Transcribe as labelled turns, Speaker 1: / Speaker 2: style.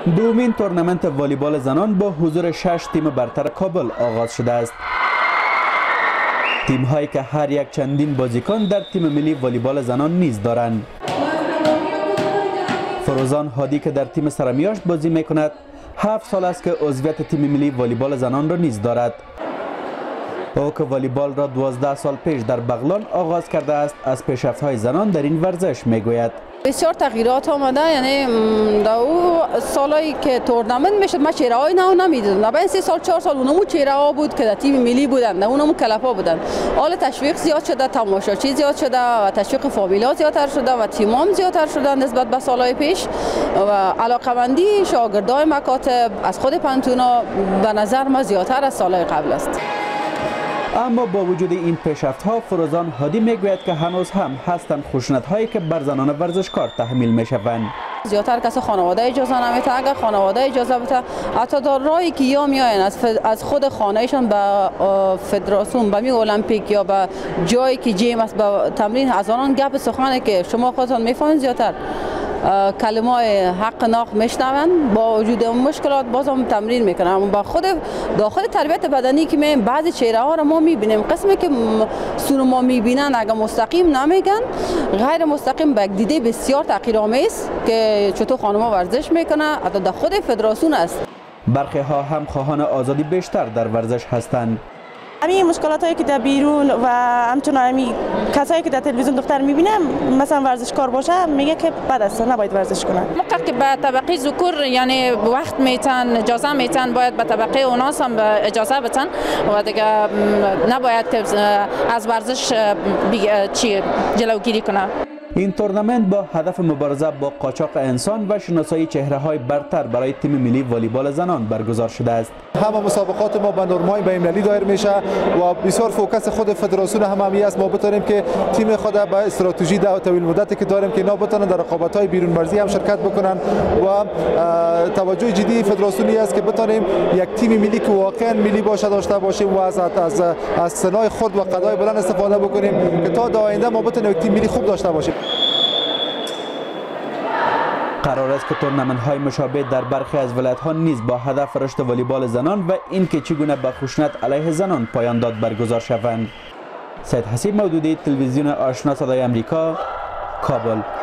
Speaker 1: دومین تورنمنت والیبال زنان با حضور 6 تیم برتر کابل آغاز شده است. تیم هایی که هر یک چندین بازیکن در تیم ملی والیبال زنان نیز دارند. فروزان هادی که در تیم سرمیاشت بازی می کند 7 سال است که عضویت تیم ملی والیبال زنان را نیز دارد. او که والیبال را 12 سال پیش در بغلان آغاز کرده است، از پیشرفت‌های زنان در این ورزش میگوید.
Speaker 2: بسیار تغییرات آمده، یعنی در او سالایی که تورنمنت میشد ما چهره های نو نمیدیدم. در 3 سال 4 سال اونمو چهره ها بود که در تیم ملی بودن، اونمو کلپ ها بودن. حال تشویق زیاد شده، تماشاچی زیاد شده و تشویق فامیلا زیادتر شده و تیمام زیادتر شده نسبت به سالهای پیش و علاقمندی شاگردای مکاتب از خود پانتونا به نظر ما زیادتر از سالهای قبل است.
Speaker 1: اما با وجود این پیشرفت‌ها، فروزان هادی میگوید که هنوز هم هستند خشونت‌هایی که بر زنان ورزشکار تحمیل میشوند.
Speaker 2: زیادتر کسی خانواده اجازه نمیده، اگر خانواده اجازه بده حتی در راهی که یا میاین از خود خانهشان به فدراسیون به المپیک یا به جایی که جیم است به تمرین از آنان گپ سخنه که شما خودتان میفهمید زیادتر کلمه حق ناق میشنوند. با وجود مشکلات بازم تمرین میکنن. اما با خود داخل تربیت بدنی که می بعضی چهره ها را ما میبینیم، قسمی که سون ما میبینن اگر مستقیم نمیگن، غیر مستقیم به دیده بسیار تحقیرآمیز که چطور خانم‌ها ورزش میکنن حتی در خود فدراسیون است.
Speaker 1: برخی ها هم خواهان آزادی بیشتر در ورزش هستند.
Speaker 3: همین مشکلات هایی که در بیرون و همچنان همین کسایی که در تلویزیون دختر میبینم مثلا ورزشکار باشه میگه که بد است، نباید ورزش کنه.
Speaker 4: موقع که به طبقه ذکور یعنی وقت میتن اجازه میتن، باید به طبقه اوناس هم اجازه بتن و دیگه نباید که از ورزش جلوگیری کنه.
Speaker 1: این تورنمنت با هدف مبارزه با قاچاق انسان و شناسایی چهره‌های برتر برای تیم ملی والیبال زنان برگزار شده است.
Speaker 5: همه مسابقات ما به نرم‌های بین‌المللی دایر میشه و بسیار فوکس خود فدراسیون هم است ما بتونیم که تیم خود به استراتژی طویل مدتی که داریم که اینا بتونن در رقابت‌های بیرون مرزی هم شرکت بکنن و توجه جدی فدراسیونی است که بتونیم یک تیم ملی که واقعا ملی باشه داشته باشیم و از سنای خود و قدای بلند استفاده بکنیم که تا در آینده ما بتونیم یک تیم ملی خوب داشته باشیم.
Speaker 1: قرار است که تورنمنت‌های مشابه در برخی از ولایت‌ها نیز با هدف رشد والیبال زنان و اینکه چگونه به خشونت علیه زنان پایان داد برگزار شوند. سید حسیب مودودی، تلویزیون آشنا صدای آمریکا، کابل.